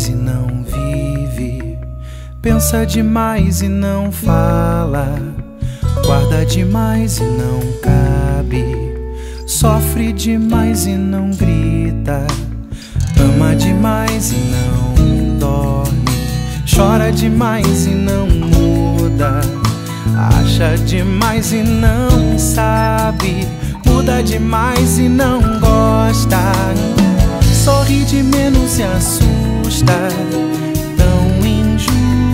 demais e não vive, pensa demais e não fala, guarda demais e não cabe, sofre demais e não grita, ama demais e não dorme, chora demais e não muda, acha demais e não sabe, muda demais e não gosta, sorri de menos e assusta, tão injusta.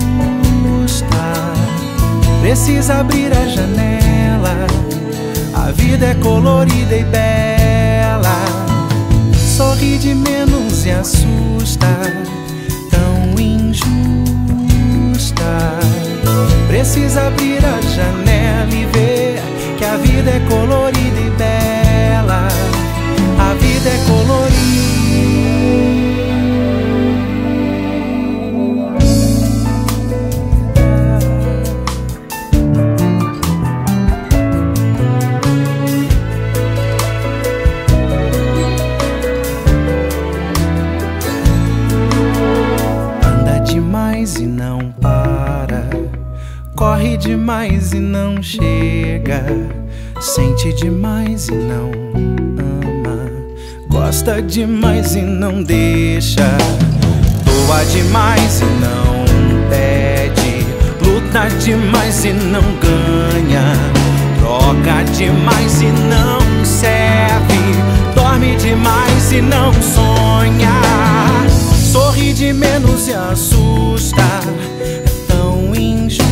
Precisa abrir a janela, a vida é colorida e bela. Sorri de menos e assusta, tão injusta. Precisa abrir a janela e ver que a vida é colorida e bela. A vida é colorida. Anda demais e não para, corre demais e não chega, sente demais e não ama, gosta demais e não deixa, doa demais e não pede, luta demais e não ganha, troca demais e não serve, dorme demais e não sonha, sorri de menos e assusta, é tão injusta.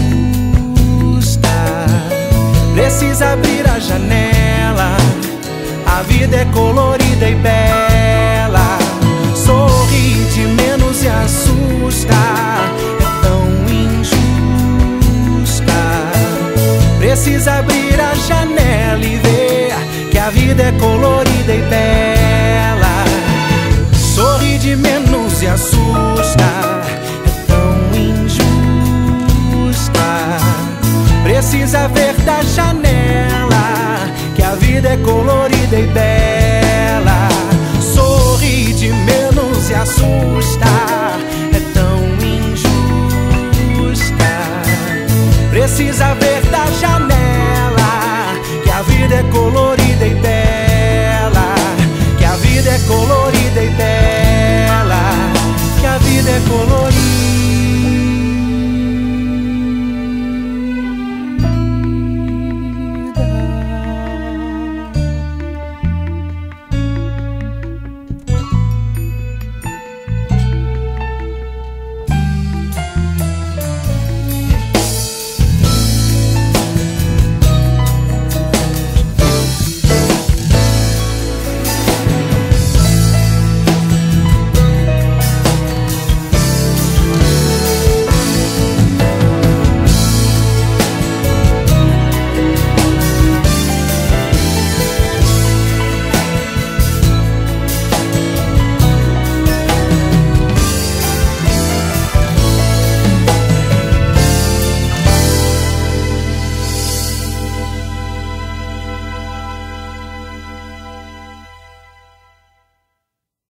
Precisa abrir a janela, a vida é colorida e bela. Sorri de menos e assusta, é tão injusta. Precisa abrir a janela e ver que a vida é colorida e bela. Sorri de menos e assusta, é tão injusta. Precisa ver da janela que a vida é colorida e bela. Sorri de menos e assusta.